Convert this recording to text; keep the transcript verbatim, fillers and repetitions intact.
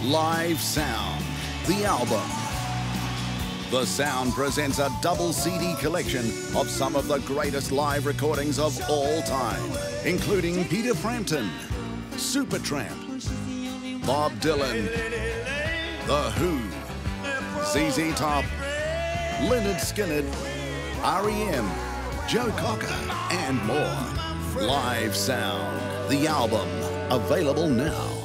Live Sound, the album. The Sound presents a double C D collection of some of the greatest live recordings of all time, including Peter Frampton, Supertramp, Bob Dylan, The Who, Z Z Top, Lynyrd Skynyrd, R E M, Joe Cocker, and more. Live Sound, the album, available now.